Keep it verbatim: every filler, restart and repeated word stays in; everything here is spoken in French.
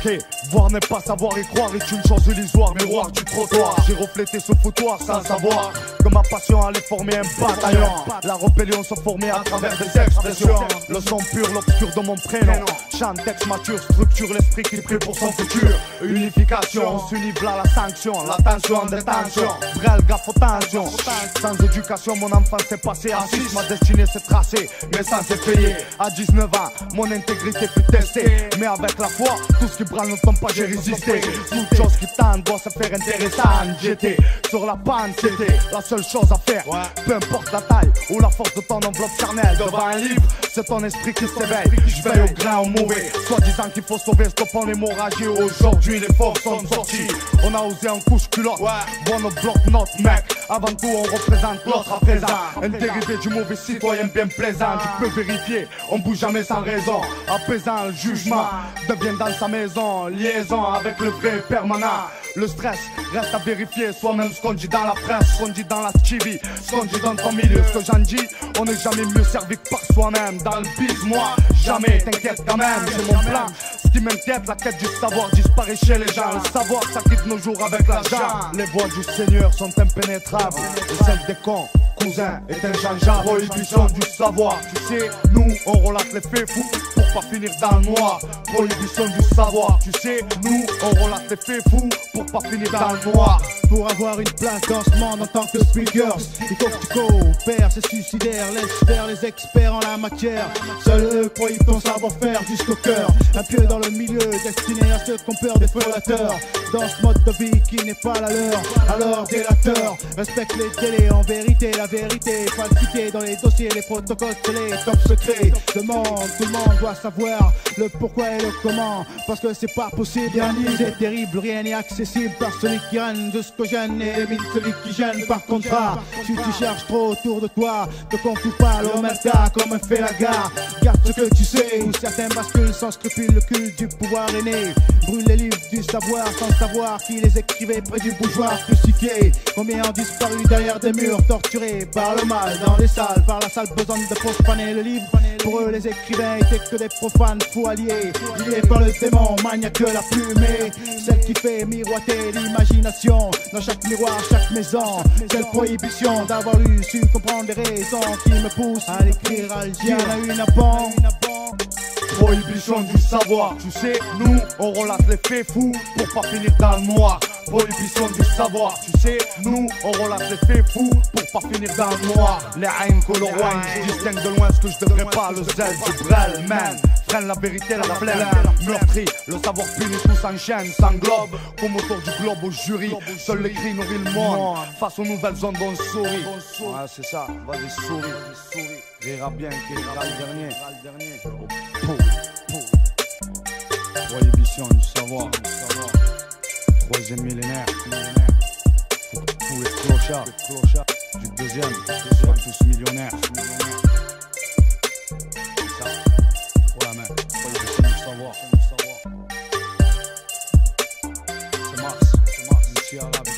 Ok, voir n'est pas savoir et croire est une chose illusoire. Miroir du trottoir, j'ai reflété ce foutoir sans savoir que ma passion allait former un bataillon. La rébellion se formait à travers des expressions. Le son pur, l'obscur de mon prénom. Chant, texte mature, structure l'esprit qui prie pour son futur. Unification, on s'unit là la sanction. La tension en détention, brel gaffe attention. Sans éducation, mon enfance s'est passée à six. Ma destinée s'est tracée, mais sans s'effayer. À dix-neuf ans, mon intégrité fut testée. Mais avec la foi, tout ce qui branle ne tombe pas, j'ai résisté. Toute chose qui tente doit se faire intéressante. J'étais sur la panne, c'était la seule chose à faire. Peu importe la taille ou la force de ton enveloppe charnelle. Devant un livre, c'est ton esprit qui s'éveille. Je veille au grain au mauvais, soit disant qu'il faut sauver, stoppant l'hémorragie. Aujourd'hui les forces sont sorties. On a osé en couche culotte, bon on bloque notre mec. Avant tout on représente l'autre à présent. Un dérivé du mauvais citoyen bien plaisant. Tu peux vérifier, on bouge jamais sans raison. Apaisant le jugement, devient dans sa maison. Liaison avec le vrai permanent. Le stress reste à vérifier soi-même ce qu'on dit dans la presse, ce qu'on dit dans la T V, ce qu'on dit dans ton milieu. Ce que j'en dis, on n'est jamais mieux servi que par soi-même. Dans le biz, moi, jamais, t'inquiète quand même, j'ai mon plan. Ce qui m'inquiète, la quête du savoir disparaît chez les gens. Le savoir, ça quitte nos jours avec l'argent. Les voies du Seigneur sont impénétrables, et celles des cons, cousin, est inchangeable. Prohibition du savoir, tu sais, nous, on relate les faits fous pour pas finir dans le noir. Prohibition du savoir, tu sais, nous, on relate les faits fous pour pas finir dans le noir. Pour avoir une place dans ce monde en tant que speaker, il faut que tu coopères, c'est suicidaire. Laisse faire les experts en la matière. Seul eux prohibent ton savoir-faire jusqu'au cœur. Un pied dans le milieu, destiné à ceux qui ont peur des follateurs. Dans ce mode de vie qui n'est pas la leur, alors délateur. Respecte les délais, en vérité, la vérité. Falsifié dans les dossiers, les protocoles, les top secrets. Demande, tout le monde doit savoir le pourquoi et le comment. Parce que c'est pas possible, c'est terrible, rien n'est accessible par celui qui règne jusqu'au gêne et émite celui qui gêne par contrat. Si tu cherches trop autour de toi, te confie pas l'omerta comme un fait la gare. Garde ce que tu sais, où certains basculent sans scrupule, le culte du pouvoir est né. Brûle les livres du savoir sans savoir qui les écrivait près du bougeoir crucifié. Combien ont disparu derrière des murs, torturés par le mal dans les salles, par la sale besogne de profaner le livre. Pour eux les écrivains étaient que des profanes fous alliés, liés par le démon maniaque de la plume, et celle qui fait miroiter l'imagination dans chaque miroir, chaque maison. Cette prohibition d'avoir lu, su comprendre les raisons qui me poussent à l'écrire à l'Algérie. Y'en a une à bon. Prohibition du savoir, tu sais, nous on relate les faits fous pour pas finir dans le noir. Prohibition du savoir, tu sais, nous on relate les faits fous pour pas finir dans le noir. Les haines colorwine, je distingue de loin ce que je devrais pas. Le zèle du brel, man, freine la vérité, la flemme. Meurtri, le savoir puni, tout s'enchaîne, s'englobe comme autour du globe au jury. Seul les cris nourrit le monde, face aux nouvelles ondes on sourit. Ouais c'est ça, vas-y souris, rira bien qui rira le dernier. Prohibition du savoir, troisième millénaire. Faut que tous les clochards du deuxième soient tous millionnaires. C'est ça. Ouais mais prohibition du savoir. C'est Mars, c'est Mars, ici à la